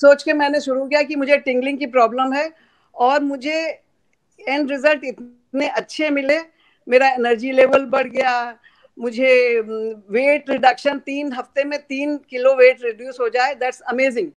सोच के मैंने शुरू किया कि मुझे टिंगलिंग की प्रॉब्लम है और मुझे एंड रिजल्ट इतने अच्छे मिले, मेरा एनर्जी लेवल बढ़ गया, मुझे वेट रिडक्शन 3 हफ्ते में 3 किलो वेट रिड्यूस हो जाए, दैट्स अमेजिंग।